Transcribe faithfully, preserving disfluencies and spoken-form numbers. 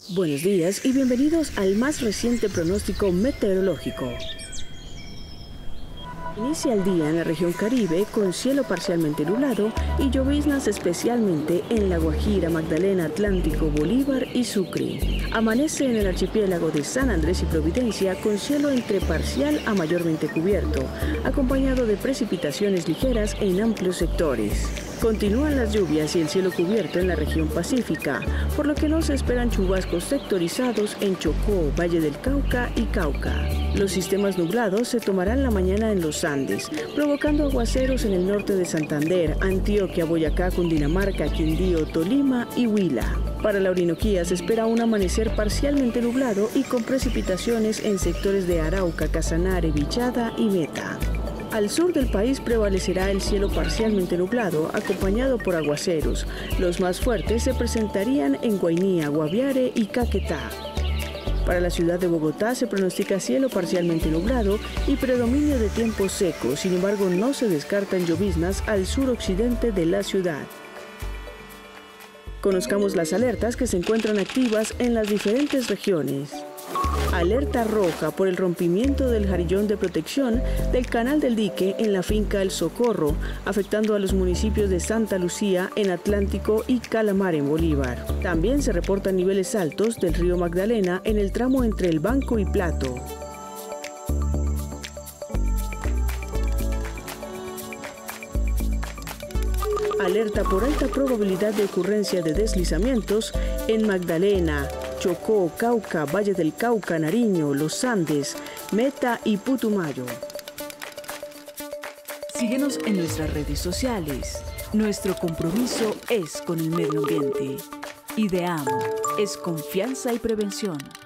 Buenos días y bienvenidos al más reciente pronóstico meteorológico. Inicia el día en la región Caribe con cielo parcialmente nublado y lloviznas especialmente en La Guajira, Magdalena, Atlántico, Bolívar y Sucre. Amanece en el archipiélago de San Andrés y Providencia con cielo entre parcial a mayormente cubierto, acompañado de precipitaciones ligeras en amplios sectores. Continúan las lluvias y el cielo cubierto en la región pacífica, por lo que no se esperan chubascos sectorizados en Chocó, Valle del Cauca y Cauca. Los sistemas nublados se tomarán la mañana en los Andes, provocando aguaceros en el norte de Santander, Antioquia, Boyacá, Cundinamarca, Quindío, Tolima y Huila. Para la Orinoquía se espera un amanecer parcialmente nublado y con precipitaciones en sectores de Arauca, Casanare, Vichada y Meta. Al sur del país prevalecerá el cielo parcialmente nublado, acompañado por aguaceros. Los más fuertes se presentarían en Guainía, Guaviare y Caquetá. Para la ciudad de Bogotá se pronostica cielo parcialmente nublado y predominio de tiempo seco. Sin embargo, no se descartan lloviznas al suroccidente de la ciudad. Conozcamos las alertas que se encuentran activas en las diferentes regiones. Alerta roja por el rompimiento del jarillón de protección del Canal del Dique en la finca El Socorro, afectando a los municipios de Santa Lucía en Atlántico y Calamar en Bolívar. También se reportan niveles altos del río Magdalena en el tramo entre El Banco y Plato. Alerta por alta probabilidad de ocurrencia de deslizamientos en Magdalena, Chocó, Cauca, Valle del Cauca, Nariño, Los Andes, Meta y Putumayo. Síguenos en nuestras redes sociales. Nuestro compromiso es con el medio ambiente. IDEAM es confianza y prevención.